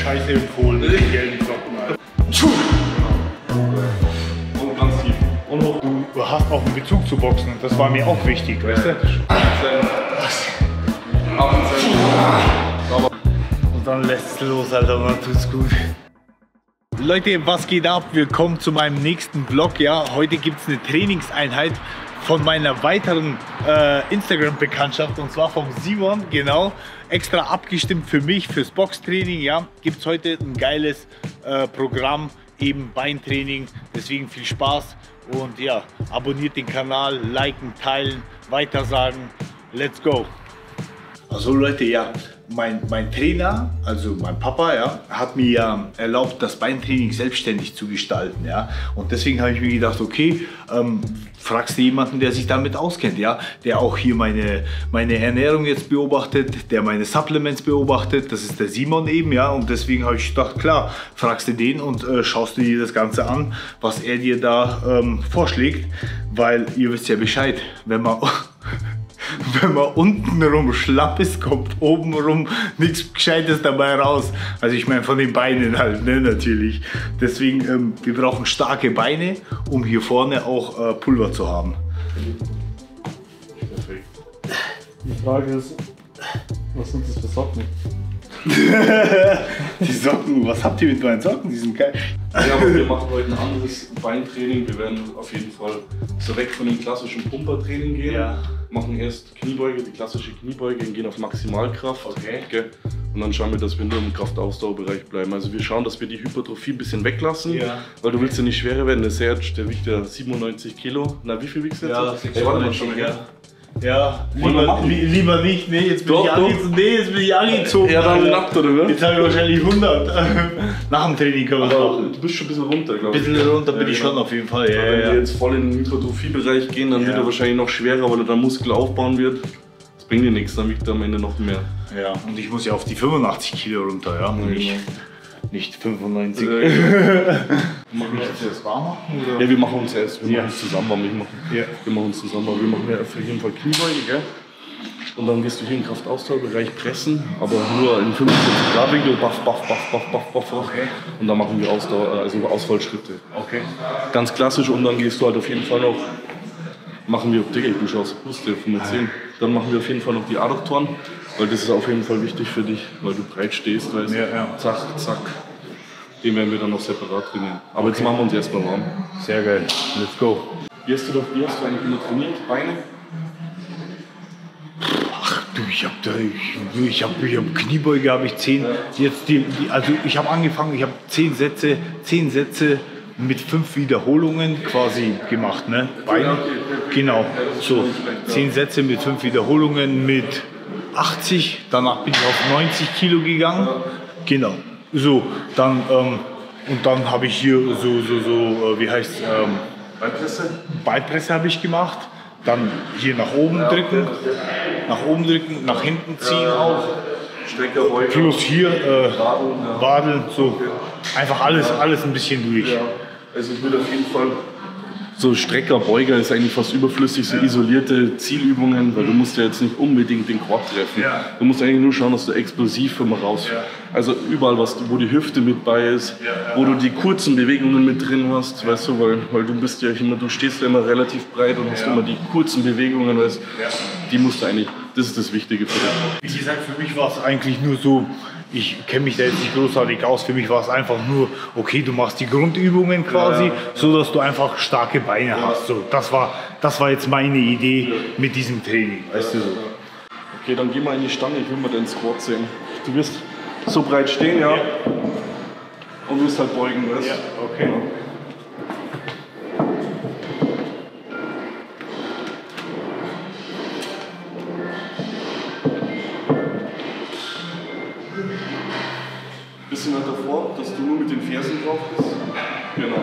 Scheiße empfohlen mit den gelben Socken. Und ganz tief. Und hoch. Du hast auch einen Bezug zu Boxen und das war mir auch wichtig, weißt du? Und dann lässt es los, Alter, und dann tut's gut. Leute, was geht ab? Willkommen zu meinem nächsten Vlog. Ja, heute gibt es eine Trainingseinheit von meiner weiteren Instagram-Bekanntschaft, und zwar vom Simon, genau, extra abgestimmt für mich, fürs Boxtraining. Ja, gibt es heute ein geiles Programm, eben Beintraining, deswegen viel Spaß und ja, abonniert den Kanal, liken, teilen, weitersagen, let's go. Also Leute, ja, mein Trainer, also mein Papa, ja, hat mir ja erlaubt, das Beintraining selbstständig zu gestalten, ja, und deswegen habe ich mir gedacht, okay, fragst du jemanden, der sich damit auskennt, ja, der auch hier meine Ernährung jetzt beobachtet, der meine Supplements beobachtet, das ist der Simon eben, ja, und deswegen habe ich gedacht, klar, fragst du den und schaust du dir das Ganze an, was er dir da vorschlägt, weil ihr wisst ja Bescheid, wenn man unten rum schlapp ist, kommt oben rum nichts Gescheites dabei raus. Also ich meine von den Beinen halt, ne, natürlich. Deswegen, wir brauchen starke Beine, um hier vorne auch Pulver zu haben. Perfekt. Die Frage ist, was sind das für Socken? Die Socken, was habt ihr mit meinen Socken? Die sind geil. Ja, aber wir machen heute ein anderes Beintraining. Wir werden auf jeden Fall so weg von dem klassischen Pumpertraining gehen. Ja. Machen erst Kniebeuge, die klassische Kniebeuge, und gehen auf Maximalkraft. Okay. Und dann schauen wir, dass wir nur im Kraftausdauerbereich bleiben. Also wir schauen, dass wir die Hypertrophie ein bisschen weglassen, ja, weil du willst ja nicht schwerer werden. Der Serge, der wiegt ja 97 Kilo. Na, wie viel wiegst du jetzt? Ja, 96, ja. Ja, lieber nicht, nee, jetzt bin ich angezogen. Ja, dann nackt, oder was? Jetzt habe ich wahrscheinlich 100. Nach dem Training können wir machen. Du bist schon ein bisschen runter, glaube ich. Ein bisschen runter bin ich schon auf jeden Fall, ja. Wenn wir jetzt voll in den Hypertrophiebereich gehen, dann wird er wahrscheinlich noch schwerer, weil er dann Muskel aufbauen wird. Das bringt dir nichts, dann wiegt er am Ende noch mehr. Ja, und ich muss ja auf die 85 Kilo runter, ja, nicht 95. Machen wir jetzt erst warm machen? Oder? Ja, wir machen uns erst. Wir machen uns zusammen warm. Wir machen uns zusammen warm. Wir machen ja auf jeden Fall Kniebeuge, gell? Und dann gehst du hier in den Kraftausdauerbereich pressen, aber nur in 45 Grad Winkel, baff. Okay. Und dann machen wir Ausfallschritte. Okay. Ganz klassisch, und dann gehst du halt auf jeden Fall noch, machen wir, Digga, ich bin schon aus der Puste von mir 10. Dann machen wir auf jeden Fall noch die Adduktoren, weil das ist auf jeden Fall wichtig für dich, weil du breit stehst, weißt du. Ja. Zack, zack. Den werden wir dann noch separat trainieren. Aber jetzt machen wir uns erstmal warm. Sehr geil. Let's go. Wie hast du eigentlich immer trainiert? Beine? Ach du, ich hab Kniebeuge habe ich 10. Jetzt also ich habe angefangen, ich habe 10 Sätze mit 5 Wiederholungen quasi gemacht, ne? Beine. Genau. So 10 Sätze mit 5 Wiederholungen mit 80. Danach bin ich auf 90 Kilo gegangen. Genau. So, dann und dann habe ich hier so wie heißt Beinpresse? Beinpresse habe ich gemacht. Dann hier nach oben drücken, nach hinten ziehen auch. Streckerbeuge. Plus hier Wadeln, so. Einfach alles ein bisschen durch. Ja. Also ich würde auf jeden Fall, so Streckerbeuger ist eigentlich fast überflüssig, so isolierte Zielübungen, weil du musst ja jetzt nicht unbedingt den Quad treffen. Ja. Du musst eigentlich nur schauen, dass du explosiv immer raus. Ja. Also überall, wo die Hüfte mit bei ist, wo du die kurzen Bewegungen mit drin hast, weißt du, weil du bist ja immer, du stehst ja immer relativ breit und hast immer die kurzen Bewegungen, weißt, die musst du eigentlich, das ist das Wichtige für dich. Wie gesagt, für mich war es eigentlich nur so, ich kenne mich da jetzt nicht großartig aus, für mich war es einfach nur, okay, du machst die Grundübungen quasi, so dass du einfach starke Beine hast. So, das war jetzt meine Idee mit diesem Training, weißt du so. Okay, dann geh mal in die Stange, ich will mal deinen Squat sehen. Du wirst so breit stehen, ja, und wirst halt beugen, weißt du? Ja, okay. Bisschen weiter vor, dass du nur mit den Fersen drauf bist. Genau.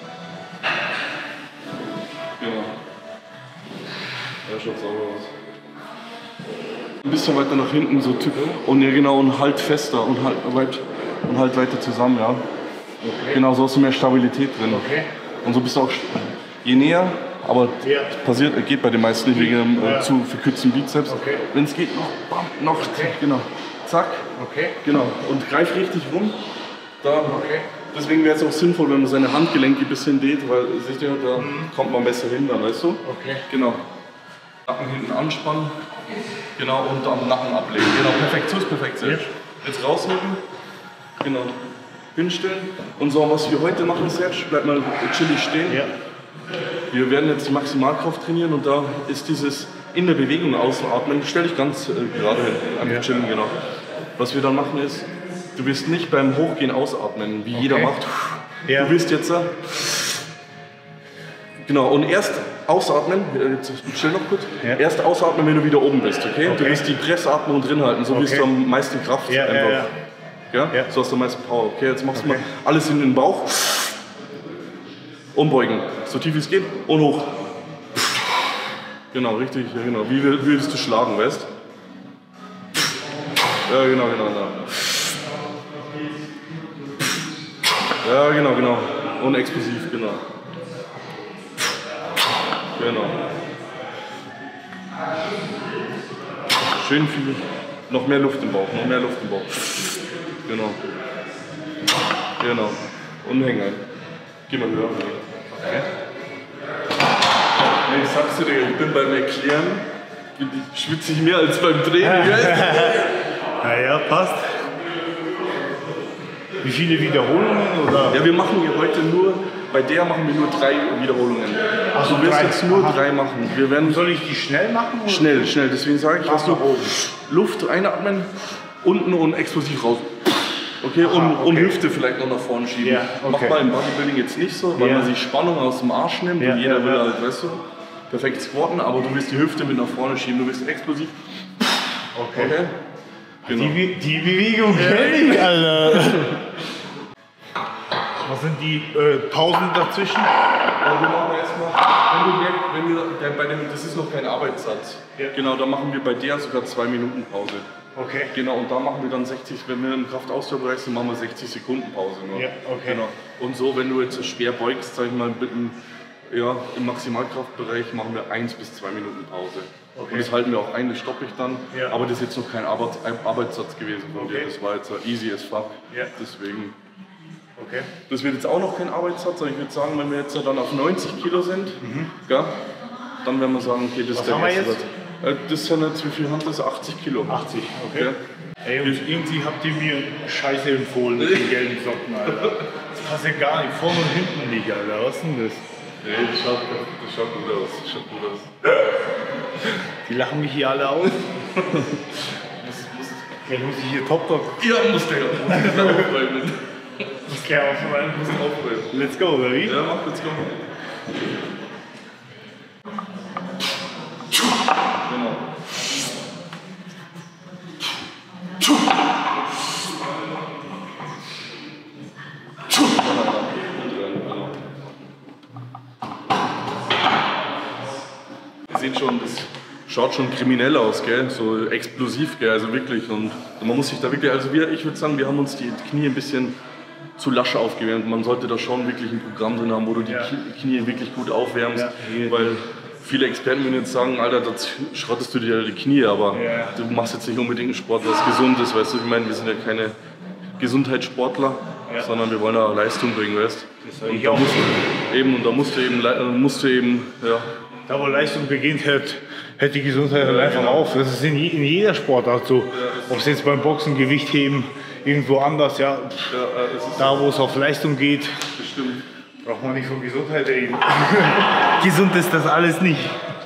Ja, schaut sauber aus. Ein bisschen weiter nach hinten, so Typ. Und ja genau, und halt fester und halt weiter zusammen, ja. Okay. Genau, so hast du mehr Stabilität drin. Okay. Und so bist du auch, je näher, aber geht bei den meisten nicht wegen zu verkürzten Bizeps. Okay. Wenn es geht, noch, genau, zack, Okay. Genau. Und greif richtig rum. Da. Okay. Deswegen wäre es auch sinnvoll, wenn man seine Handgelenke ein bisschen dehnt, weil seht ihr, da kommt man besser hin, dann, weißt du? Okay. Genau. Nacken hinten anspannen. Genau, und am Nacken ablegen. Genau, perfekt, so ist perfekt. Serge. Jetzt rausrücken. Genau. Hinstellen. Und so, was wir heute machen, Serge, bleib mal chillig stehen. Ja. Wir werden jetzt die Maximalkraft trainieren und da ist dieses in der Bewegung ausatmen. Stell dich ganz gerade hin, einfach chillen, genau. Was wir dann machen ist, du wirst nicht beim Hochgehen ausatmen, wie jeder macht. Ja. Du wirst jetzt genau, und erst ausatmen, jetzt chill noch kurz, erst ausatmen, wenn du wieder oben bist, okay? Du wirst die Pressatmung drin halten, so wirst du am meisten Kraft einfach. Ja? So hast du am meisten Power. Okay, jetzt machst du mal alles in den Bauch. Umbeugen, so tief wie es geht und hoch. Genau, richtig, ja, genau. Wie würdest du schlagen, weißt? Ja, genau. Ja, genau. Und explosiv, genau. Genau. Schön viel. Noch mehr Luft im Bauch, Genau. Und hängen ein. Geh mal höher. Okay. Nee, ich sag's dir, ich bin beim Erklären, schwitze ich mehr als beim Training. Ja, passt. Wie viele Wiederholungen? Oder? Ja, wir machen hier heute nur, bei der machen wir nur 3 Wiederholungen. Also du wirst jetzt nur 3 machen. Wir werden soll ich die schnell machen? Oder? Schnell, deswegen sage ich, dass du Luft einatmen, unten und explosiv raus. Okay, und Hüfte vielleicht noch nach vorne schieben. Ja, okay. Macht man im Bodybuilding jetzt nicht so, weil man sich Spannung aus dem Arsch nimmt und jeder will halt, weißt du, perfekt squatten, aber du willst die Hüfte mit nach vorne schieben, du willst explosiv. Okay. Genau. Die Bewegung kenne ich, Alter. Was sind die Pausen dazwischen? Ja, wir machen erstmal, das ist noch kein Arbeitssatz. Ja. Genau, da machen wir bei der sogar 2 Minuten Pause. Okay. Genau, und da machen wir dann 60, wenn wir im Kraftausdauerbereich sind, machen wir 60 Sekunden Pause. Nur. Ja, okay. Genau. Und so, wenn du jetzt schwer beugst, sag ich mal, im Maximalkraftbereich machen wir 1 bis 2 Minuten Pause. Okay. Und das halten wir auch ein, das stoppe ich dann. Ja. Aber das ist jetzt noch kein Arbeitssatz gewesen von dir. Das war jetzt easy as fuck. Ja. Deswegen. Okay. Das wird jetzt auch noch kein Arbeitssatz, aber ich würde sagen, wenn wir jetzt dann auf 90 Kilo sind, ja, dann werden wir sagen, okay, das ist der erste Satz. Das sind jetzt, wie viel haben das? 80 Kilo. 80, okay. Ja. Ey, und irgendwie habt ihr mir Scheiße empfohlen mit den gelben Socken, Alter. Das passt ja gar nicht, vorne und hinten nicht, Alter. Was ist denn das? Nee, das schaut gut aus. Die lachen mich hier alle aus. Jetzt muss ich hier Top-Top. Ja, muss der aufräumen. Muss der aufräumen. Let's go, oder wie? Ja, mach, let's go. Genau. Ihr seht schon, das schaut schon kriminell aus, gell? So explosiv, gell? Also wirklich. Und man muss sich da wirklich, also ich würde sagen, wir haben uns die Knie ein bisschen zu lasch aufgewärmt. Man sollte da schon wirklich ein Programm drin haben, wo du die Knie wirklich gut aufwärmst, weil viele Experten würden jetzt sagen, Alter, da schrottest du dir die Knie, aber du machst jetzt nicht unbedingt einen Sport, was gesund ist, weißt du, ich meine, wir sind ja keine Gesundheitssportler, sondern wir wollen da Leistung bringen, weißt du. Und da musst du eben, da wo Leistung beginnt, hört die Gesundheit einfach auf. Das ist in jeder Sportart so. Ob es jetzt beim Boxen, Gewichtheben, irgendwo anders, da wo es auf Leistung geht, braucht man nicht von Gesundheit reden. Gesund ist das alles nicht.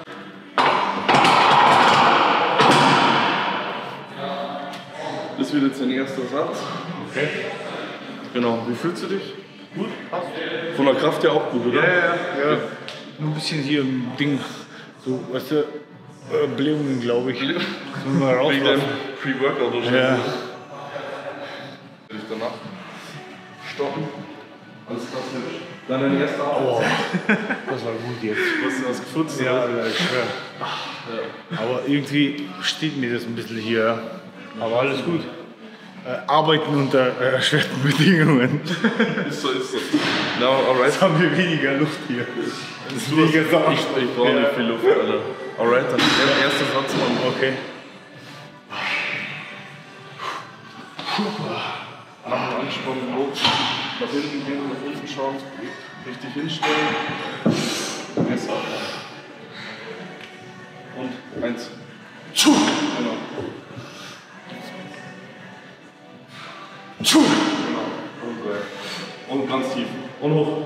Das wird jetzt dein erster Satz. Okay. Genau, wie fühlst du dich? Gut, passt. Von der Kraft her auch gut, oder? Ja. Nur ein bisschen hier im Ding, so, weißt du, Blähungen, glaube ich. Wegen deinem Pre-Workout oder so. Ja. Danach stoppen. Alles klar. Dann dein erster Arm. Das war gut jetzt. Was gefurzt? Ja, ich schwör. Aber irgendwie steht mir das ein bisschen hier. Aber alles gut. Arbeiten unter erschwerten Bedingungen. Ist so. No, alright. Jetzt haben wir weniger Luft hier. Ich brauche nicht viel Luft, Alter. Alright, dann der erste Satz, Mann. Okay. Nach dem Anspannen hoch, nach hinten gehen, nach unten schauen, richtig hinstellen. Messer. Und 1. Genau. Genau. Und ganz tief. Und hoch.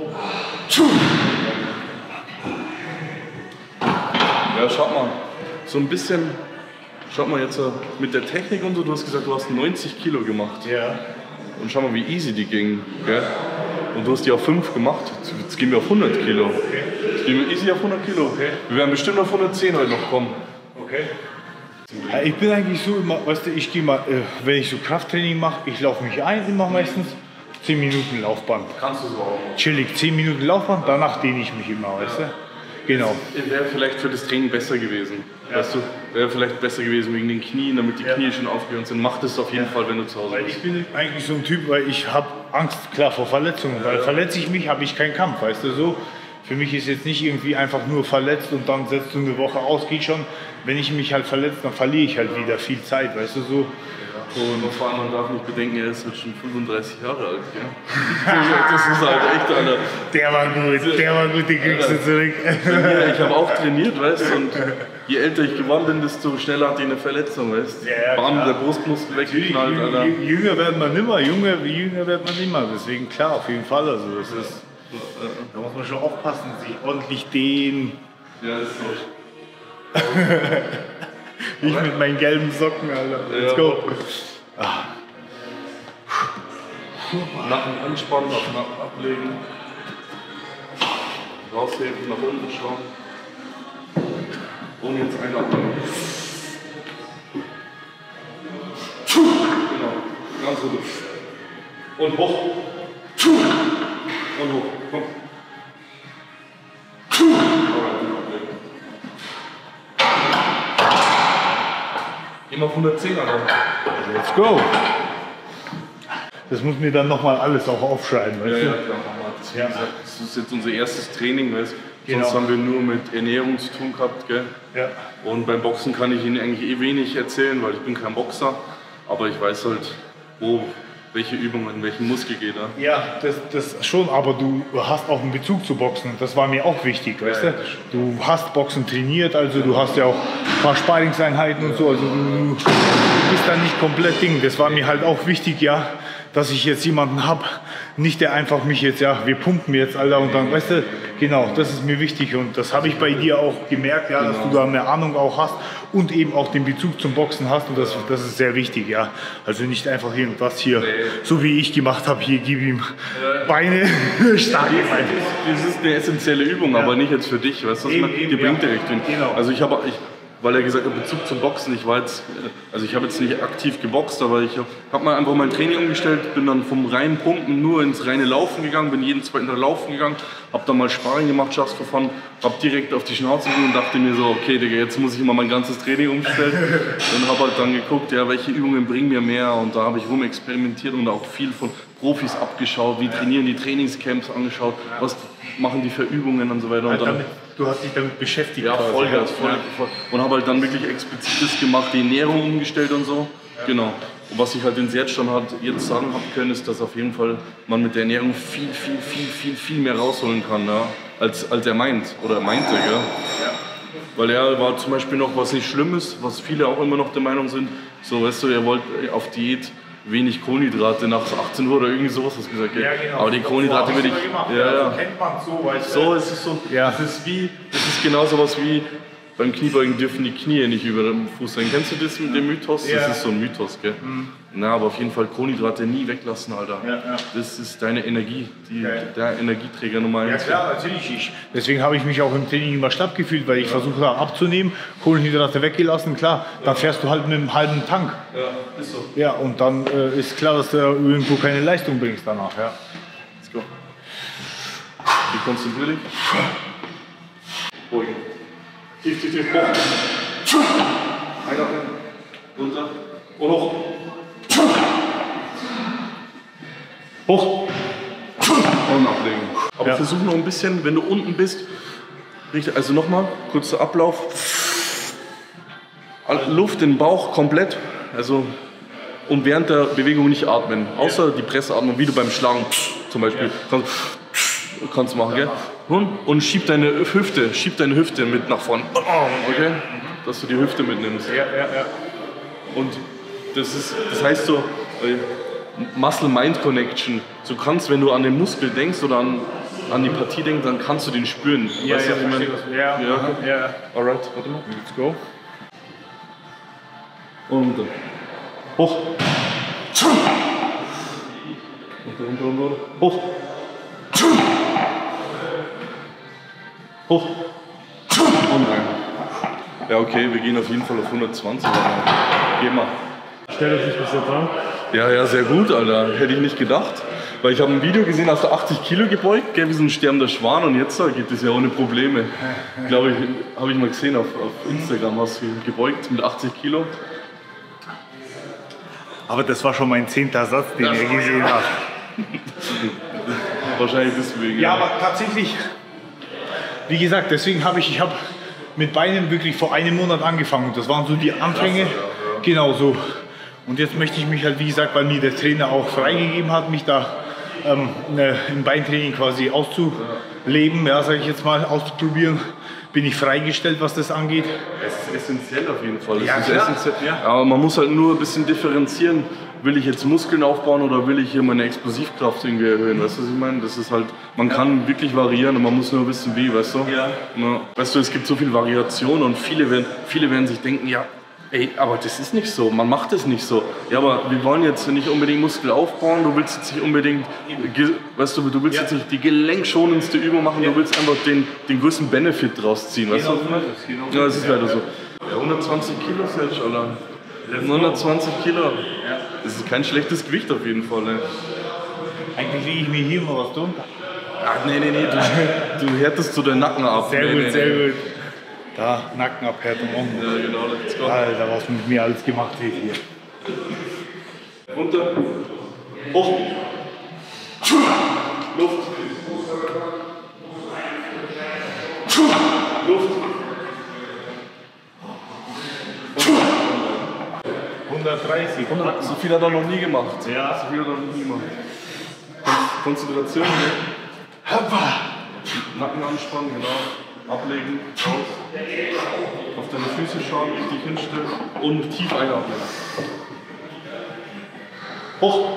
Ja, schaut mal. So ein bisschen, schaut mal jetzt mit der Technik und so, du hast gesagt, du hast 90 Kilo gemacht. Ja. Und schau mal, wie easy die ging. Gell? Und du hast die auf 5 gemacht. Jetzt gehen wir auf 100 Kilo. Jetzt gehen wir easy auf 100 Kilo. Okay. Wir werden bestimmt auf 110 heute noch kommen. Okay. Ja, ich bin eigentlich so immer, weißt du, ich gehe mal, wenn ich so Krafttraining mache, ich laufe mich ein, immer meistens 10 Minuten Laufband. Kannst du so auch. Chillig, 10 Minuten Laufband, danach dehne ich mich immer, weißt du? Genau. Wäre vielleicht für das Training besser gewesen. Ja. Weißt du, wäre vielleicht besser gewesen wegen den Knien, damit die Knie schon aufgehört sind. Mach das auf jeden Fall, wenn du zu Hause Weil bist. ich bin eigentlich so ein Typ, weil ich habe Angst, klar, vor Verletzungen. Weil verletze ich mich, habe ich keinen Kampf, weißt du so. Für mich ist jetzt nicht irgendwie einfach nur verletzt und dann setzt du eine Woche aus, geht schon. Wenn ich mich halt verletze, dann verliere ich halt wieder viel Zeit, weißt du so. Und vor allem, man darf nicht bedenken, er ist halt schon 35 Jahre alt. Gell? Das ist halt echt, Alter. Der war gut, den kriegst du zurück. Ich habe auch trainiert, weißt du, und je älter ich geworden bin, desto schneller hatte ich eine Verletzung, weißt du. Ja, Bam, klar. der Brustmuskel weggeknallt, Alter. Jünger wird man nimmer, jünger wird man immer. Deswegen klar, auf jeden Fall. Also das ist, da muss man schon aufpassen, sich ordentlich dehnen. Ja, das ist so. Ich mit meinen gelben Socken, Alter. Let's go. Nacken anspannen, auf Nacken ablegen. Rausheben, nach unten schauen. Und jetzt einatmen. Genau, ganz gut. Und hoch. Und hoch. Komm. Immer auf 110, Alter. Let's go. Das muss mir dann nochmal alles auch aufschreiben, weißt Ja, du? ja, klar, das, wie gesagt, das ist jetzt unser erstes Training, weißt du? Genau. Sonst haben wir nur mit Ernährung zu tun gehabt, gell? Ja. Und beim Boxen kann ich Ihnen eigentlich eh wenig erzählen, weil ich bin kein Boxer. Aber ich weiß halt, welche Übungen, welchen Muskel geht da. Ja, das schon, aber du hast auch einen Bezug zu Boxen. Das war mir auch wichtig, weißt du? Du hast Boxen trainiert, also du hast ja auch ein paar Sparringseinheiten und so. Also du bist da nicht komplett Ding. Das war mir halt auch wichtig, ja, dass ich jetzt jemanden habe, nicht der einfach mich jetzt, ja, wir pumpen jetzt, Alter, und dann, weißt du, genau, das ist mir wichtig und das habe ich bei dir auch gemerkt, ja, dass du da eine Ahnung auch hast und eben auch den Bezug zum Boxen hast und das ist sehr wichtig, ja. Also nicht einfach irgendwas hier, so wie ich gemacht habe, hier, gib ihm Beine, starke Beine. Das ist eine essentielle Übung, aber nicht jetzt für dich, weißt du, die bringt dir recht. Genau. Also weil er gesagt hat, Bezug zum Boxen, ich habe jetzt nicht aktiv geboxt, aber ich habe mal einfach mein Training umgestellt, bin dann vom reinen Pumpen nur ins reine Laufen gegangen, bin jeden zweiten Tag laufen gegangen, habe dann mal Sparring gemacht, just for fun, habe direkt auf die Schnauze gegeben und dachte mir so, okay Digga, jetzt muss ich mal mein ganzes Training umstellen und habe halt dann geguckt, ja, welche Übungen bringen mir mehr und da habe ich rumexperimentiert und auch viel von Profis abgeschaut, wie trainieren die Trainingscamps angeschaut, was machen die für Übungen und so weiter. Und dann, Du hast dich damit beschäftigt. ja, quasi. Vollgas. Und habe halt dann wirklich explizit das gemacht, die Ernährung umgestellt und so. Ja. Genau. Und was ich halt in jetzt schon jetzt sagen habe können, ist, dass auf jeden Fall man mit der Ernährung viel mehr rausholen kann, ja, als er meinte. Ja. Weil er war zum Beispiel noch was nicht Schlimmes, was viele auch immer noch der Meinung sind, so, weißt du, er wollte auf Diät wenig Kohlenhydrate nach 18 Uhr oder irgendwie sowas, hast du gesagt, gell? Ja, genau. Aber die Kohlenhydrate will ich. Ja. Kennt man so, weißt du. So, es ist so. Ja. Das ist genau sowas wie beim Kniebeugen dürfen die Knie nicht über dem Fuß sein. Kennst du das mit dem Mythos? Ja. Das ist so ein Mythos, gell? Mhm. Na, aber auf jeden Fall Kohlenhydrate nie weglassen, Alter. Ja. Das ist deine Energie, der Energieträger Nummer 1. Ja klar, natürlich. Deswegen habe ich mich auch im Training immer schlapp gefühlt, weil ich versuche da abzunehmen, Kohlenhydrate weggelassen, klar, dann fährst du halt mit einem halben Tank. Ja, ist so. Ja, und dann ist klar, dass du irgendwo keine Leistung bringst danach. Ja. Let's go. Wie konzentrier dich. Beugen. Tief, hoch. Einatmen. Runter. Und hoch. Hoch. Und ablegen. Aber versuch noch ein bisschen, wenn du unten bist, richtig, also nochmal, kurzer Ablauf. Luft in den Bauch komplett. Also und während der Bewegung nicht atmen. Außer die Presseatmung, wie du beim Schlagen zum Beispiel. Kannst du machen, gell? Und schieb deine Hüfte mit nach vorne. Okay? Dass du die Hüfte mitnimmst. Ja. Und das heißt so, Muscle-Mind-Connection. Du kannst, wenn du an den Muskel denkst oder an die Partie denkst, dann kannst du den spüren. Weißt du, was ich meine? Ja. Alright, warte mal. Let's go. Und hoch. Und hoch. Hoch. Und rein. Ja, okay, wir gehen auf jeden Fall auf 120. Geh mal. Stellt er sich bis jetzt an? Ja, sehr gut, Alter. Hätte ich nicht gedacht. Weil ich habe ein Video gesehen, hast du 80 Kilo gebeugt, gell, wie so ein sterbender Schwan, und jetzt geht es ja ohne Probleme. Glaube ich, habe ich mal gesehen auf Instagram, hast du gebeugt mit 80 Kilo. Aber das war schon mein 10. Satz, den ihr gesehen habt. Wahrscheinlich deswegen. Ja, aber tatsächlich, wie gesagt, deswegen habe ich mit Beinen wirklich vor einem Monat angefangen. Das waren so die Anfänge. Genau so. Und jetzt möchte ich mich halt, wie gesagt, weil mir der Trainer auch freigegeben hat, mich da im Beintraining quasi auszuleben, ja, sage ich jetzt mal, auszuprobieren, bin ich freigestellt, was das angeht. Es ist essentiell auf jeden Fall. Ja, ist klar. essentiell. Ja. Aber man muss halt nur ein bisschen differenzieren. Will ich jetzt Muskeln aufbauen oder will ich hier meine Explosivkraft irgendwie erhöhen? Weißt du, was ich meine? Das ist halt, man kann wirklich variieren und man muss nur wissen, wie, weißt du? Ja. Na, weißt du, es gibt so viel Variation und viele werden sich denken, ja, ey, aber das ist nicht so, man macht das nicht so. Ja, aber wir wollen jetzt nicht unbedingt Muskel aufbauen, du willst jetzt nicht unbedingt, weißt du willst jetzt nicht die gelenkschonendste Übung machen, du willst einfach den größten Benefit draus ziehen, weißt du? Ja, das ist leider so. Ja, 120 Kilo, Serge, oder? 120 Kilo. Ja. Das ist kein schlechtes Gewicht auf jeden Fall. Ne? Eigentlich liege ich mir hier mal was drunter. Ach, nee, du härtest so den Nacken ab. Sehr gut. Da, Nackenabhärtung machen. Ja, genau, let's go. Alter, was mit mir alles gemacht wird hier. Runter. Hoch. Luft. Luft. 130. So viel hat er noch nie gemacht. Ja. So viel hat er noch nie gemacht. Konzentration. Ne? Nacken anspannen, genau. Ablegen, raus. Auf deine Füße schauen, richtig hinstellen und tief einatmen. Hoch.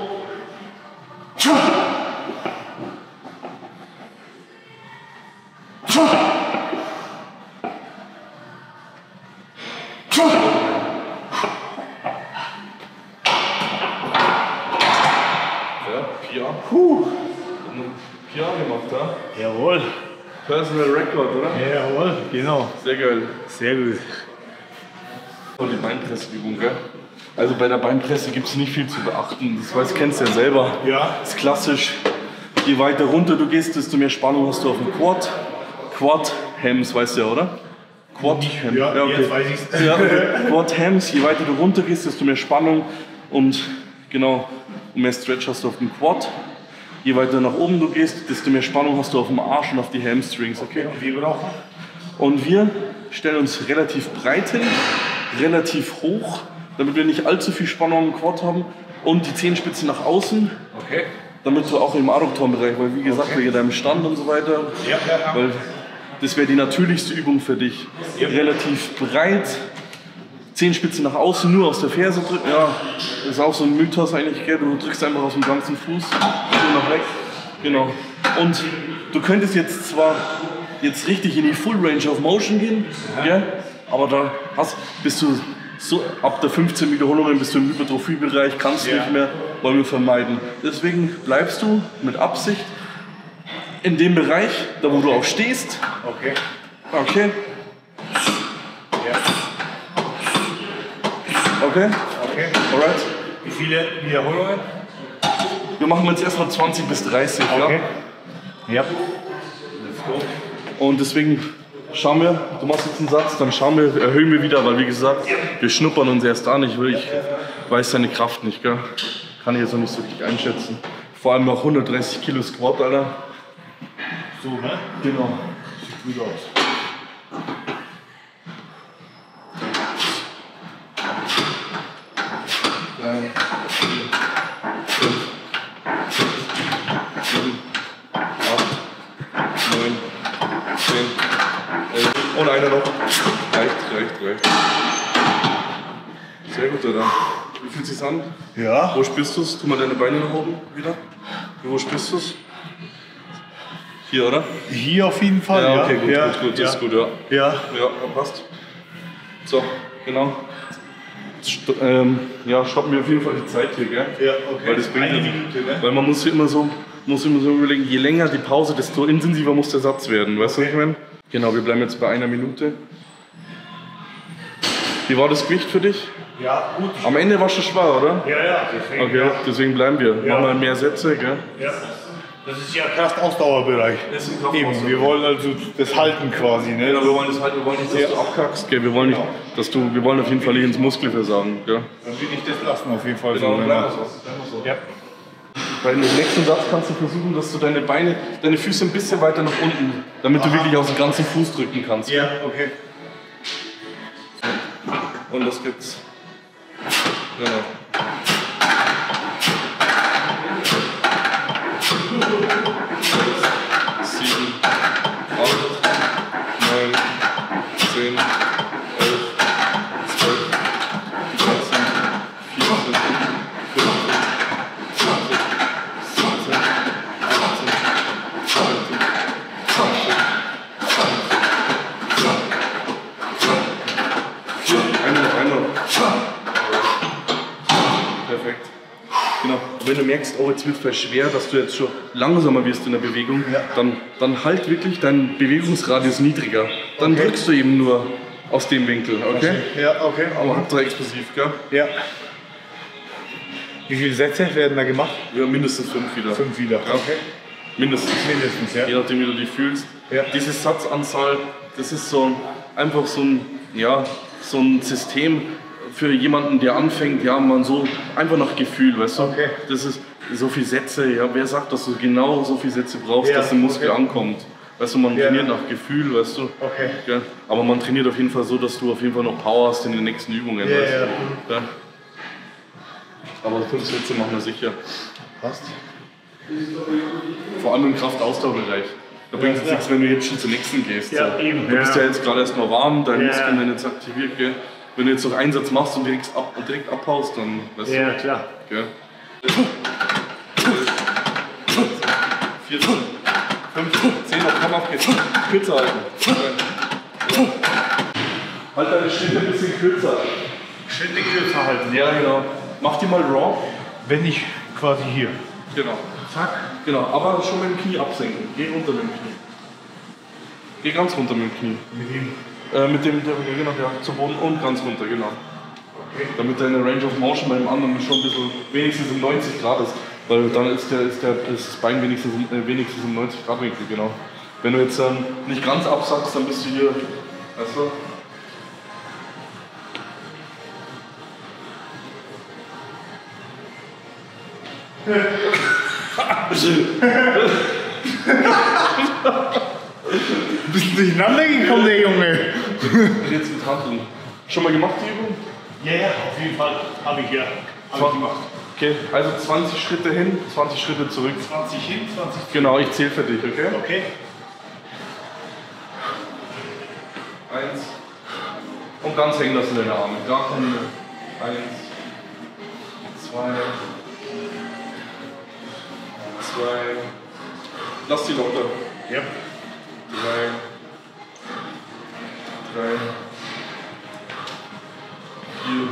PR gemacht, ja? Jawohl. Personal Record, oder? Jawohl, genau. Sehr geil. Sehr gut. Und die Beinpressübung, gell? Also bei der Beinpresse gibt es nicht viel zu beachten. Das kennst du ja selber. Ja. Das ist klassisch. Je weiter runter du gehst, desto mehr Spannung hast du auf dem Quad. Quad-Hams, weißt du ja, oder? Quad-Ham. Ja, okay. Jetzt weiß ich's. Ja, okay. Quad-Hams, je weiter du runter gehst, desto mehr Spannung und genau, mehr Stretch hast du auf dem Quad. Je weiter nach oben du gehst, desto mehr Spannung hast du auf dem Arsch und auf die Hamstrings. Okay? Und wir brauchen? Und wir stellen uns relativ breit hin, relativ hoch, damit wir nicht allzu viel Spannung im Quad haben und die Zehenspitzen nach außen, Okay. damit du auch im Adduktorenbereich, weil wie gesagt, wegen deinem Stand und so weiter, Ja. weil das wäre die natürlichste Übung für dich. Ja. Relativ breit, Zehenspitze nach außen, nur aus der Ferse drücken. Ja, das ist auch so ein Mythos eigentlich, gell? Du drückst einfach aus dem ganzen Fuß so nach weg. Genau. Und du könntest jetzt zwar richtig in die Full Range of Motion gehen, gell? Aber da bist du so ab der 15 Wiederholungen bist du im Hypertrophie-Bereich, kannst du nicht mehr, wollen wir vermeiden. Deswegen bleibst du mit Absicht in dem Bereich, da wo du auch stehst. Okay. Okay. Ja. Okay. Okay. Alright. Wie viele Wiederholungen? Wir machen jetzt erstmal 20 bis 30. Okay. Ja? Ja. Und deswegen schauen wir, du machst jetzt einen Satz, dann erhöhen wir wieder, weil wie gesagt, wir schnuppern uns erst an. Ich weiß deine Kraft nicht, gell? Kann ich jetzt noch nicht so richtig einschätzen. Vor allem noch 130 Kilo Squat, Alter. So, ne? Genau. Sieht gut aus. Und einer noch. Reicht. Sehr gut, oder? Wie fühlt es sich an? Ja. Wo spürst du es? Tu mal deine Beine nach oben wieder. Wo spürst du es? Hier, oder? Hier auf jeden Fall. Ja, okay, gut, das ist gut, ja. Ja. Ja, passt. So, genau. Stoppen wir auf jeden Fall die Zeit hier, gell? Ja, okay. Weil das bringt eine Minute, ne? Weil man muss immer so überlegen, je länger die Pause, desto intensiver muss der Satz werden. Weißt du, was ich meine? Genau, wir bleiben jetzt bei einer Minute. Wie war das Gewicht für dich? Ja, gut. Am Ende war es schon schwer, oder? Ja, deswegen. Okay, deswegen bleiben wir. Ja. Machen wir mehr Sätze, gell? Ja. Das ist ja krass Ausdauerbereich. Das ist ein Kraftausdauer. Eben, wir wollen also das halten quasi, ne? Genau, wir wollen das halt, wir wollen nicht, dass du abkackst, gell? Wir wollen nicht, wir wollen auf jeden Fall nicht ins Muskelversagen, gell? Dann will ich das lassen auf jeden Fall. Genau, so, bleiben wir so. Ja. Bei dem nächsten Satz kannst du versuchen, dass du deine Füße ein bisschen weiter nach unten, damit du wirklich aus dem ganzen Fuß drücken kannst. Ja, okay. Und das gibt's. Genau. 7, 8, 9, 10, 11, 12, 13, 14, 15, 16, 17, 18, 19, 20, 21. Perfekt. Genau. Wenn du merkst, oh, jetzt wird es voll schwer, dass du jetzt schon langsamer wirst in der Bewegung, Ja. dann halt wirklich deinen Bewegungsradius niedriger. Dann Okay. drückst du eben nur aus dem Winkel, okay? Ja, okay. Aber Hauptsache explosiv, gell? Ja. Wie viele Sätze werden da gemacht? Ja, mindestens 5 wieder. 5 wieder. Ja. Okay. Mindestens. Mindestens, ja. Je nachdem, wie du dich fühlst. Ja. Diese Satzanzahl, das ist einfach so ein System für jemanden, der anfängt, ja, man so einfach nach Gefühl, weißt du? Okay. Das ist so viele Sätze, ja, wer sagt, dass du genau so viele Sätze brauchst, Ja, dass der Muskel okay. ankommt? Weißt du, man Ja. trainiert nach Gefühl, weißt du? Okay. Ja, aber man trainiert auf jeden Fall so, dass du auf jeden Fall noch Power hast in den nächsten Übungen, Ja, weißt ja. du? Ja. Aber 5 Sätze machen wir sicher. Passt. Vor allem im Kraftausdauerbereich. Da bringt es Ja. nichts, wenn du jetzt schon zur nächsten gehst. Ja, so. eben, Du bist ja. ja jetzt gerade erst mal warm, deine Ja. Muskeln werden jetzt aktiviert. Gell? Wenn du jetzt noch einen Satz machst und direkt abhaust, dann weißt Ja, klar. du. Gell? 14, 15, 10 noch, komm auf, geht's. Kürzer halten. Halt deine Schritte ein bisschen kürzer. Schritte kürzer halten. Ja, genau. Mach die mal raw. Wenn ich quasi hier. Genau. Zack. Genau, aber schon mit dem Knie absenken. Geh runter mit dem Knie. Geh ganz runter mit dem Knie. Mit ihm. Genau, zu Boden und ganz runter, genau. Okay. Damit deine Range of Motion beim anderen schon ein bisschen wenigstens um 90 Grad ist. Weil dann ist das Bein wenigstens im 90 Grad Winkel, genau. Wenn du jetzt nicht ganz absackst, dann bist du hier, weißt du? Bist du durcheinander gekommen, der Junge? Jetzt mit Handeln. Schon mal gemacht, die Übung? Ja, auf jeden Fall. Habe ich ja. Habe ich gemacht. Okay, also 20 Schritte hin, 20 Schritte zurück. 20 hin, 20 Genau, ich zähle für dich, okay? Okay. 1. Und ganz hängen lassen deine Arme. Gar keine. 1, 2, 2. Lass die locker. Ja. 3, 4.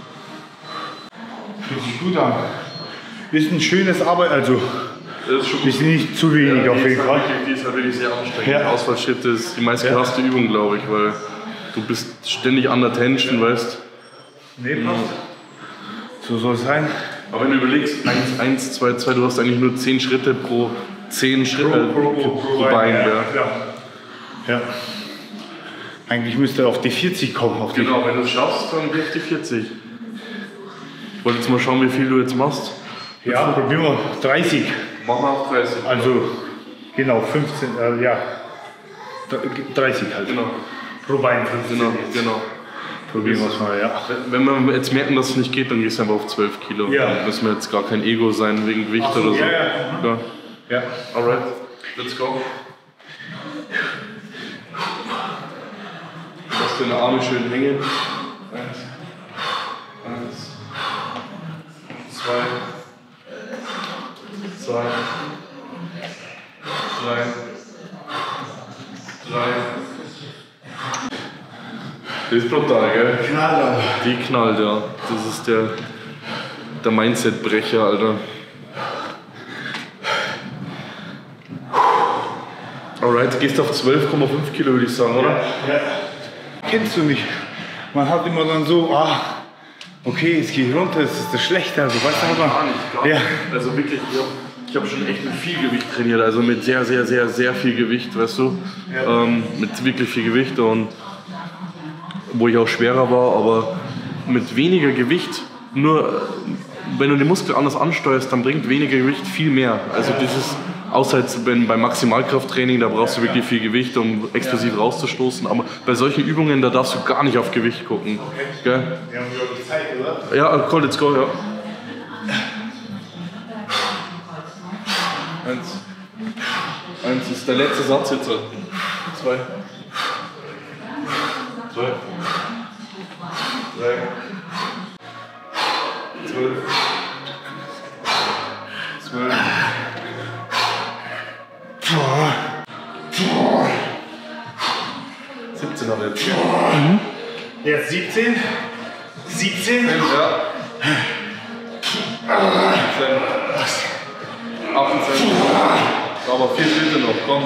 Fühlt sich gut an. Ist ein schönes Arbeit, also Das ist schon ist nicht zu wenig auf jeden Fall. Die ist halt wirklich sehr anstrengend. Ja. Der Ausfallschritt ist die meistgehasste Übung, glaube ich, weil du bist ständig under tension, weißt. Nee, passt. So soll es sein. Aber wenn du überlegst, 1, 2, 2, du hast eigentlich nur 10 Schritte pro 10 Schritte pro Bein. Ja. Ja. Eigentlich müsste er auf die 40 kommen. Auf die Genau, wenn du es schaffst, dann geh auf die 40. Ich wollte jetzt mal schauen, wie viel du jetzt machst. Ja, probieren wir 30. Mach mal auf 30. Also, genau, 15, ja. 30 halt. Genau, Pro Bein 15. genau. Probieren wir es mal, ja. Wenn wir jetzt merken, dass es nicht geht, dann gehst du einfach auf 12 Kilo. Ja. Dann müssen wir jetzt gar kein Ego sein wegen Gewicht Ach so, oder so. ja. Ja. Ja. Alright, let's go. Lass deine Arme schön hängen. 1, 2, 3, 3. Das ist brutal, gell? Knallt. Die knallt, ja. Das ist der Mindset-Brecher, Alter. Alright, du gehst auf 12,5 Kilo, würde ich sagen, oder? Ja. Kennst du nicht? Man hat immer dann so, okay, jetzt gehe ich runter, das ist das Schlechte. Also, weißt du, Gar nicht. Ja. Also wirklich, ich hab schon echt mit viel Gewicht trainiert, also mit sehr, sehr, sehr, sehr viel Gewicht, weißt du? Ja. Mit wirklich viel Gewicht und wo ich auch schwerer war, aber mit weniger Gewicht, nur wenn du den Muskel anders ansteuerst, dann bringt weniger Gewicht viel mehr. Also dieses, außer jetzt beim Maximalkrafttraining, da brauchst du wirklich viel Gewicht, um explosiv rauszustoßen, aber bei solchen Übungen, da darfst du gar nicht auf Gewicht gucken. Gell? Wir haben die Zeit, oder? Ja, cool, let's go, ja. 1 ist der letzte Satz jetzt. 2. 3. 12. 17 hat er jetzt. Jetzt 17. 17. Ja. 18. Aber 4 Schritte noch, komm.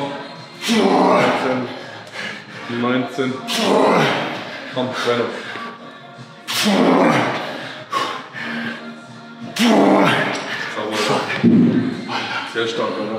19. Komm, 2 noch. Sauber, oder? Sehr stark, oder?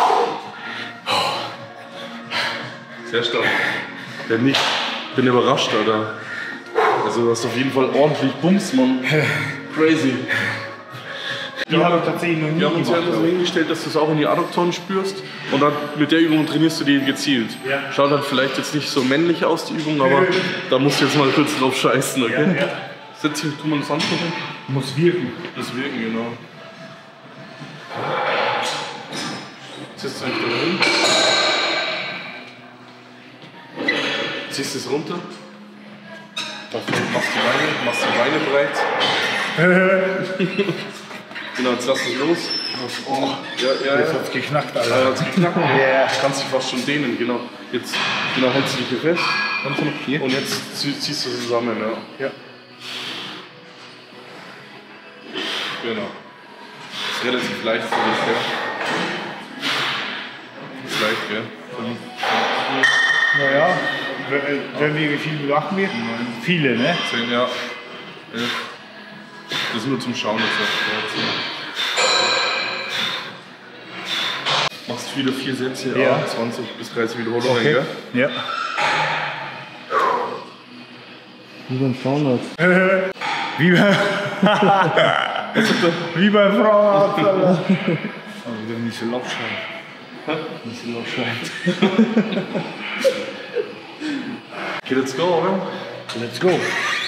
Sehr stark. Ja, nicht. Ich bin überrascht, Alter. Also du hast auf jeden Fall ordentlich Bums, Mann. Crazy. Die haben wir tatsächlich noch nie Wir haben uns ja so hingestellt, dass du es auch in die Adduktoren spürst und dann mit der Übung trainierst du die gezielt. Ja. Schaut halt vielleicht jetzt nicht so männlich aus, die Übung, aber da musst du jetzt mal kurz drauf scheißen, okay? Ja. Setz dich, tu mal das anschauen. Muss wirken. Das wirken, genau. Ziehst du dich da hin. Ziehst es runter. Machst die Beine breit. Genau, jetzt lass es los. Oh, ja. Das hat's geknackt, Ja, Alter. hat's geknackt. Ja. Du kannst dich fast schon dehnen, genau. Jetzt hältst du dich hier fest. Kannst du noch hier? Und jetzt ziehst du zusammen, ja. Ja. Genau. Das ist relativ leicht für dich, ja. Das ist leicht, gell? Naja, wenn wir, wie viel machen wir? Viele, ne? 10, ja. 11. Das ist nur zum Schauen jetzt. Machst wieder 4 Sätze, Ja. 20 bis 30 Wiederholungen, Okay. gell? Ja. Wie beim Frauenarzt. Wie bei, wie bei Frauenarzt, Alter. Aber wieder nicht so laut schreien. Nicht so laut schreien. Okay, let's go, oder? Let's go.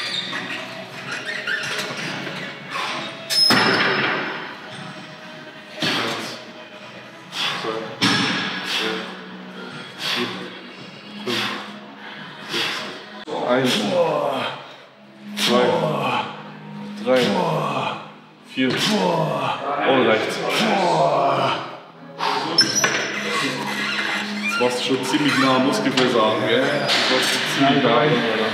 Eins, 2, 3, 4. Und reicht's. Jetzt warst du schon ziemlich nah am Muskelversagen, gell? Das warst du ziemlich nah.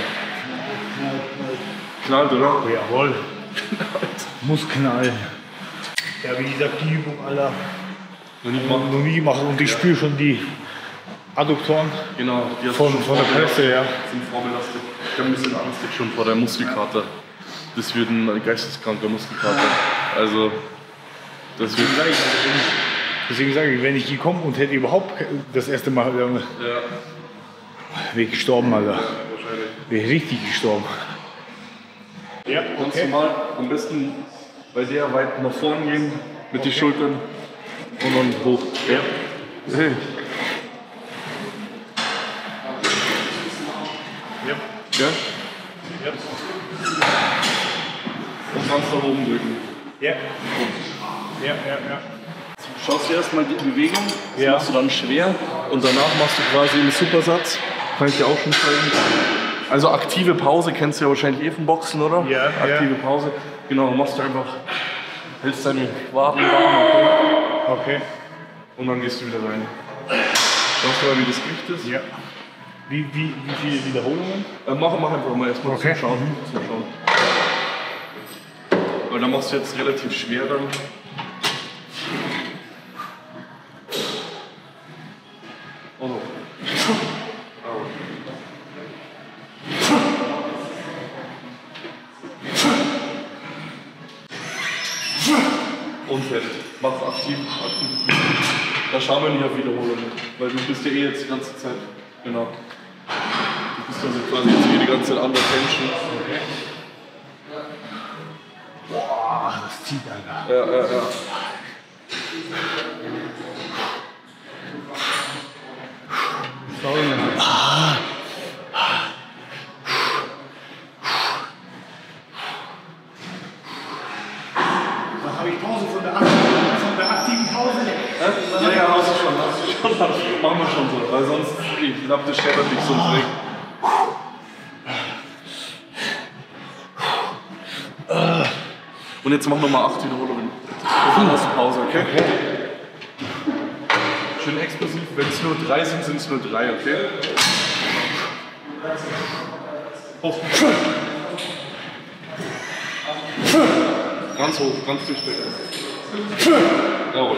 Knallt, oder? Jawohl. Muss knallen. Ja, wie gesagt, die Übung, Alter, Noch nicht machen. noch nie gemacht und ich spüre schon die Adduktoren Genau, die hast von du schon der Presse, ja. sind vorbelastet. Ich habe ein bisschen Angst jetzt schon vor der Muskelkater. Das wird ein geisteskranker Muskelkater. Also, das wird. Deswegen sage ich, wenn ich gekommen und hätte überhaupt das erste Mal, Ja, wäre ich gestorben, Alter. wahrscheinlich. Wäre ich richtig gestorben. Ja, Kannst du mal am besten bei der weit nach vorn gehen mit den Schultern und dann hoch. Ja. Hey. Ja. Ja? Ja. Und kannst nach oben drücken. Ja. Ja. Schaust dir erstmal die Bewegung, das Ja. machst du dann schwer und danach machst du quasi einen Supersatz. Kann ich dir auch schon zeigen. Also aktive Pause kennst du ja wahrscheinlich eh vom Boxen, oder? Ja. Aktive Pause. Genau, machst du einfach, hältst deine Waden warm, Okay. und dann gehst du wieder rein. Schaust du mal, wie das Gewicht ist? Ja. Wie viele Wiederholungen? Mach einfach mal erstmal Okay. zum Schauen. Weil dann machst du jetzt relativ schwer dann. Oh no. Und fertig. Mach aktiv. Da schauen wir nicht auf Wiederholungen, weil du bist ja eh jetzt die ganze Zeit. Genau. Du bist also quasi jetzt eh die ganze Zeit under Tension. Okay. Boah, das zieht, Alter. Ja. Dann habe ich Pause von der aktiven Pause. Ja, hast du schon. Machen wir schon so, weil sonst, ich glaube, das scheppert dich sonst weg. Und jetzt machen wir mal 8 Wiederholungen. Dann hast du Pause, okay? Schön explosiv. Wenn es nur 3 sind, sind es nur 3, okay? Hoch. Ganz hoch, ganz durchstecken. Jawohl.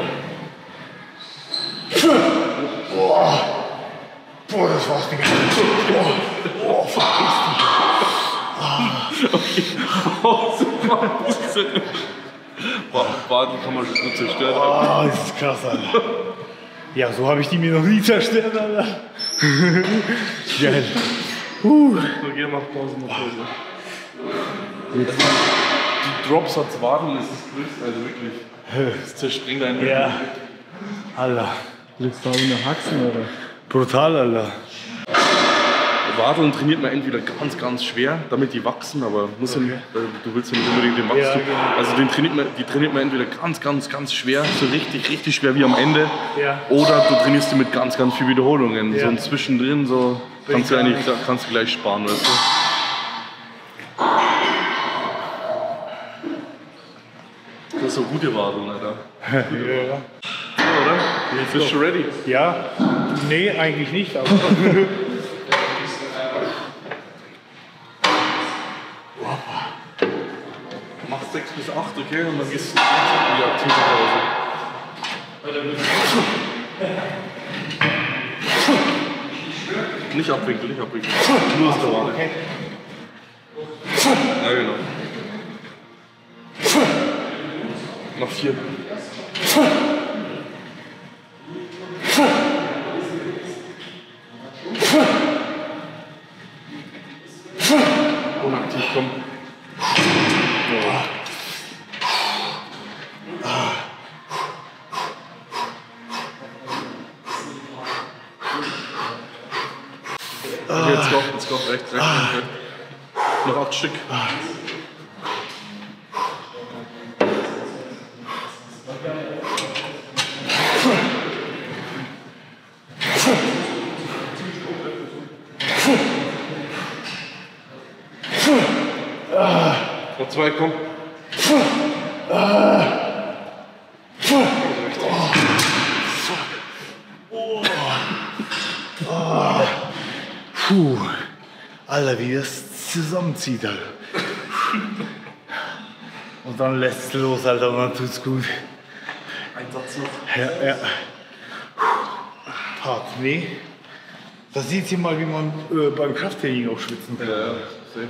Boah, das war's nicht. Boah, vergiss dich. Okay. Waden kann man schon gut zerstören. Oh, das ist krass, Alter. Ja, so habe ich die mir noch nie zerstört, Alter. Geil. Okay, mach Pause. Die Drops als Waden ist das größte, also wirklich. Das zerspringt einen. Ja. Alter. Legst du auch eine Haxen, oder? Brutal, Alter. Wadeln trainiert man entweder ganz schwer, damit die wachsen, aber muss ja nicht, du willst ja nicht unbedingt den Wachstum. Ja, genau. Also die trainiert man entweder ganz schwer, so richtig schwer wie am Ende. Ja. Oder du trainierst die mit ganz viel Wiederholungen. Ja. So und zwischendrin so kannst du gleich sparen, weißt du. Das ist so gute Wadeln, Alter. Ja. Oder? Bist du ready? Ja. Nee, eigentlich nicht, aber. Machst 6 bis 8, okay? Und dann gehst du in die aktive Pause. Nicht abwinkeln. Nur aus der Wade. Okay. Ja, genau. Noch 4. Unaktiv, komm. Jetzt kommt rechts. Noch 8 Stück. Noch 2, komm. Puh. Alter, wie das zusammenzieht, Alter. Und dann lässt es los, Alter, und dann tut's gut. Ein Satz noch. Ja. Hart, nee. Da seht ihr mal, wie man beim Krafttraining auch schwitzen kann. Ja, safe.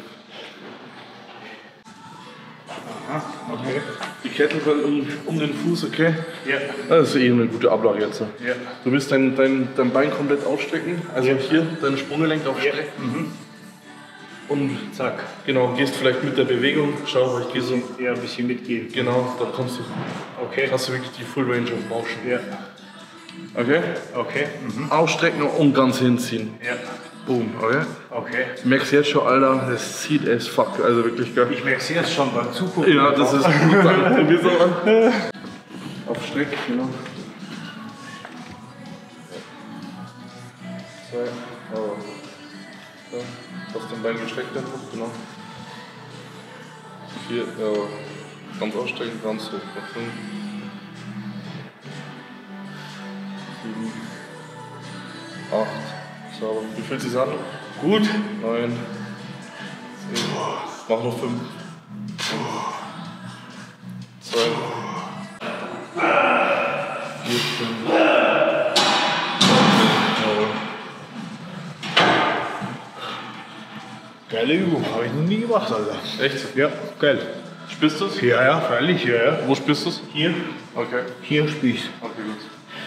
Aha, okay. Die Kettlebell um den Fuß, okay? Ja. Das ist eh eine gute Ablage jetzt. Ja. Du willst dein Bein komplett ausstrecken, also Ja. hier dein Sprunggelenk aufstrecken. Mhm. Und Zack. genau, gehst vielleicht mit der Bewegung, schau, ich gehe so. Ja, ein bisschen mitgehen. Genau, da kommst du, Okay. hast du wirklich die Full Range of Motion. Ja. Okay? Okay. Mhm. Ausstrecken und ganz hinziehen. Ja. Boom, okay? Okay. Du merkst jetzt schon, Alter, das zieht as fuck, also wirklich geil. Ich merke es jetzt schon beim Zugucken. Ja, das ist gut. Dann probier so an. Auf Streck, genau. 2, so. Hast den Bein gestreckt einfach, genau. 4, ja, ganz ausstrecken, ganz hoch. 5, 7, 8, sauber. Wie fühlt sich an? Gut. 9, 10, mach noch 5. 2, 4, 5. Geile Übung, habe ich noch nie gemacht, Alter. Echt? Ja, geil. Spürst du es? Ja, ja, freilich, ja, ja. Wo spürst du es? Hier, Okay. hier spür ich's. Okay, gut.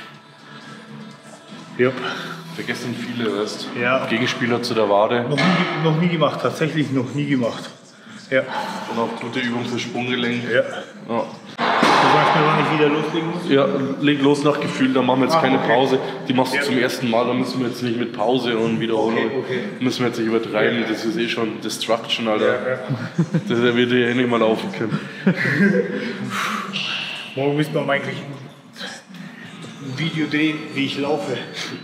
Ja. Vergessen viele, weißt du? Ja. Gegenspieler zu der Wade. Noch nie gemacht, tatsächlich noch nie gemacht. Ja. Und auch gute Übung für Sprunggelenk. Ja. Ja. Du sagst mir, wann ich wieder loslegen muss? Ja, leg los nach Gefühl, da machen wir jetzt keine okay. Pause. Die machst du Ja. zum ersten Mal, da müssen wir jetzt nicht mit Pause und Wiederholung. Okay. Müssen wir jetzt nicht übertreiben, das ist eh schon Destruction, Alter. Ja. Das wird ja eh nicht mal laufen können. Morgen müssen wir mal eigentlich ein Video drehen, wie ich laufe.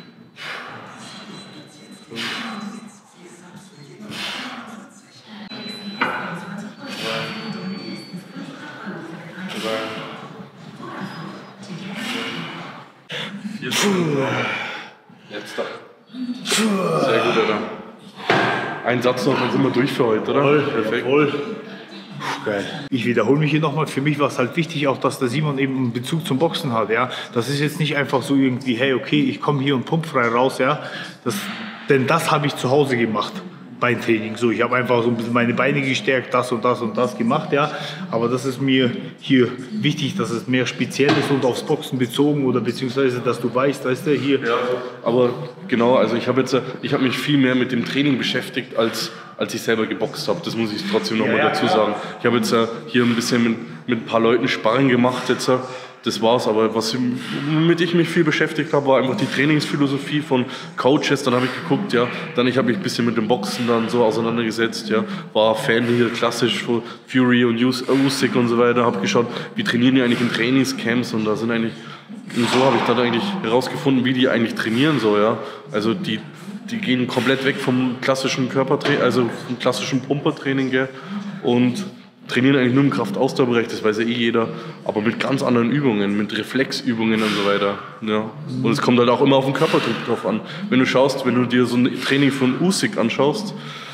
Letzter. Sehr gut, Alter. Ein Satz noch, dann sind wir durch für heute, oder? Perfekt. Jawohl. Geil. Ich wiederhole mich hier nochmal. Für mich war es halt wichtig, auch dass der Simon eben einen Bezug zum Boxen hat. Ja? Das ist jetzt nicht einfach so irgendwie, hey, okay, ich komme hier und pump frei raus. Ja? Denn das habe ich zu Hause gemacht. Beintraining. So, ich habe einfach so ein bisschen meine Beine gestärkt, das und das und das gemacht, ja. Aber das ist mir hier wichtig, dass es mehr speziell ist und aufs Boxen bezogen oder beziehungsweise, dass du weißt, hier. Ja, aber genau, also ich habe mich viel mehr mit dem Training beschäftigt, als ich selber geboxt habe. Das muss ich trotzdem noch mal dazu sagen. Ich habe jetzt hier ein bisschen mit ein paar Leuten Sparring gemacht jetzt. Das war's, aber womit ich mich viel beschäftigt habe, war einfach die Trainingsphilosophie von Coaches. Dann habe ich geguckt, ja, ich habe mich ein bisschen mit dem Boxen dann so auseinandergesetzt, ja, war Fan hier klassisch von Fury und Usyk und so weiter, habe geschaut, wie trainieren die eigentlich in Trainingscamps und so habe ich dann eigentlich herausgefunden, wie die eigentlich trainieren so, ja. Also die gehen komplett weg vom klassischen Körpertraining, also vom klassischen Pumpertraining, gell, und trainieren eigentlich nur im Kraftausdauerbereich, das weiß ja eh jeder, aber mit ganz anderen Übungen, mit Reflexübungen und so weiter. Ja. Und es kommt halt auch immer auf den Körpertyp drauf an. Wenn du dir so ein Training von Usyk anschaust,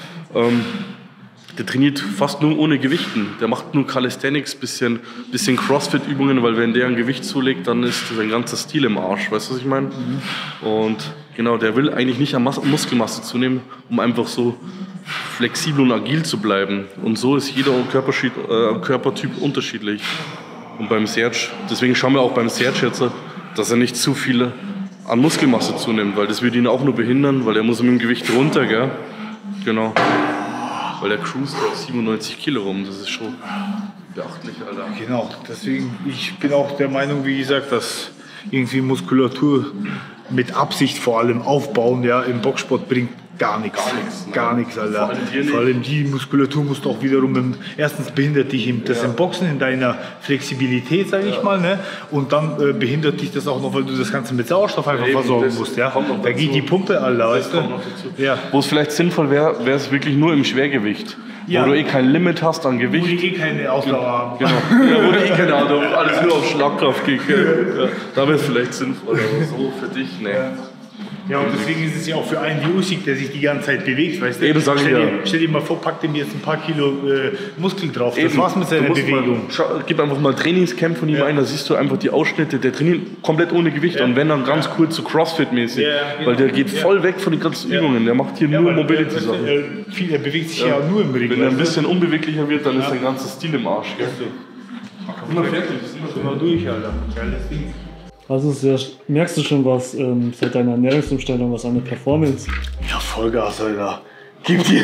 der trainiert fast nur ohne Gewichten. Der macht nur Calisthenics, bisschen Crossfit-Übungen, weil wenn der ein Gewicht zulegt, dann ist sein ganzer Stil im Arsch. Weißt du, was ich meine? Und genau, der will eigentlich nicht an Muskelmasse zunehmen, um einfach so flexibel und agil zu bleiben. Und so ist jeder Körpertyp unterschiedlich. Und beim Serge, deswegen schauen wir auch beim Serge jetzt, dass er nicht zu viel an Muskelmasse zunimmt, weil das würde ihn auch nur behindern, weil er muss mit dem Gewicht runter, gell? Genau. Weil der cruist auf 97 Kilo rum, das ist schon beachtlich, Alter. Genau, deswegen, ich bin auch der Meinung, wie gesagt, dass irgendwie Muskulatur mit Absicht vor allem aufbauen, ja, im Boxsport bringt gar nichts. Gar nichts, Alter. Vor allem die Muskulatur musst du auch wiederum, erstens behindert dich das im Boxen in deiner Flexibilität, sage ich mal, ne? Und dann behindert dich das auch noch, weil du das Ganze mit Sauerstoff einfach versorgen musst, ja. Da geht die Pumpe, Alter, weißt du? Ja. Wo es vielleicht sinnvoll wäre, wäre es wirklich nur im Schwergewicht. Ja. Wo du eh kein Limit hast an Gewicht. Wo du eh keine Ausdauer haben. Genau. Ja, wo du eh keine Ausdauer hast, alles nur auf Schlagkraft geht. Ja. Da wäre es vielleicht sinnvoll, aber so für dich, ne. Ja, und deswegen ist es ja auch für einen wie Usyk, der sich die ganze Zeit bewegt, weißt du? Eben, stell dir mal vor, pack dem jetzt ein paar Kilo Muskel drauf. Das war's mit seiner Bewegung. Gib einfach mal Trainingscamp von ihm ein, da siehst du einfach die Ausschnitte. Der trainiert komplett ohne Gewicht und wenn dann ganz kurz so Crossfit-mäßig. Genau. Weil der geht voll weg von den ganzen Übungen. Der macht hier nur Mobility-Sachen. Er bewegt sich ja nur im Ring. Wenn er ein bisschen unbeweglicher wird, dann ist sein ganzer Stil im Arsch. Gell? Immer fertig, sind wir durch, Alter. Geiles Ding. Also merkst du schon was seit deiner Ernährungsumstellung, was an der Performance? Ja, Vollgas, Alter. Gib dir.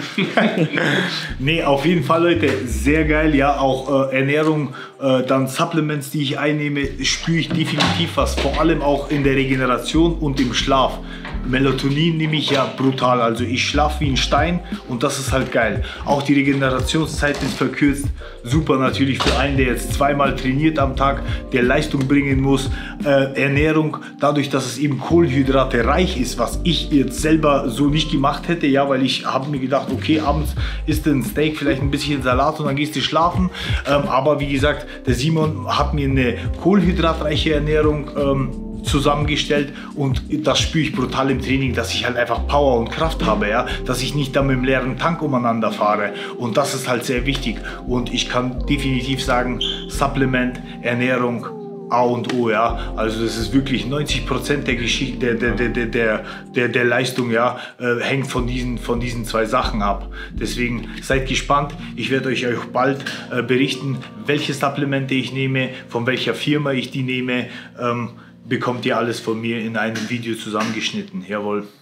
Nee, auf jeden Fall, Leute, sehr geil. Ja, auch Ernährung, dann Supplements, die ich einnehme, spüre ich definitiv was. Vor allem auch in der Regeneration und im Schlaf. Melatonin nehme ich ja brutal, also ich schlafe wie ein Stein und das ist halt geil. Auch die Regenerationszeit ist verkürzt, super natürlich für einen, der jetzt zweimal trainiert am Tag, der Leistung bringen muss. Ernährung, dadurch, dass es eben Kohlenhydrate reich ist, was ich jetzt selber so nicht gemacht hätte, ja, weil ich habe mir gedacht, okay, abends isst du ein Steak, vielleicht ein bisschen Salat und dann gehst du schlafen. Aber wie gesagt, der Simon hat mir eine kohlenhydratreiche Ernährung zusammengestellt und das spüre ich brutal im Training, dass ich halt einfach Power und Kraft habe, ja, dass ich nicht da mit dem leeren Tank umeinander fahre und das ist halt sehr wichtig und ich kann definitiv sagen, Supplement, Ernährung, A und O, ja, also das ist wirklich 90% der Geschichte, der Leistung, ja, hängt von diesen zwei Sachen ab. Deswegen seid gespannt, ich werde euch bald berichten, welche Supplemente ich nehme, von welcher Firma ich die nehme, bekommt ihr alles von mir in einem Video zusammengeschnitten. Jawohl.